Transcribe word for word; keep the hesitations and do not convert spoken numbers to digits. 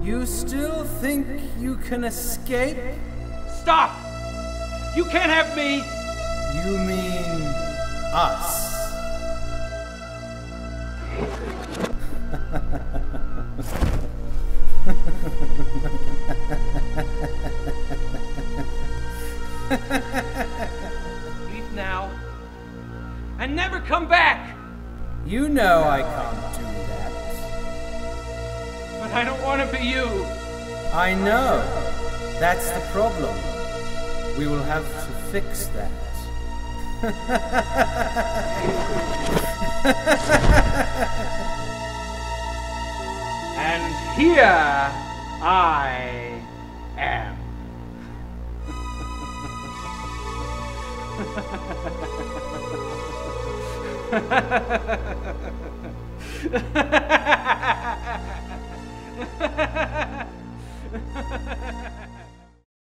You still think you can escape? Stop! You can't have me! You mean us? Leave now, and never come back! You know I can't do that. But I don't want to be you. I know. That's the problem. We will have to fix that. And here I am. Ha ha ha ha ha.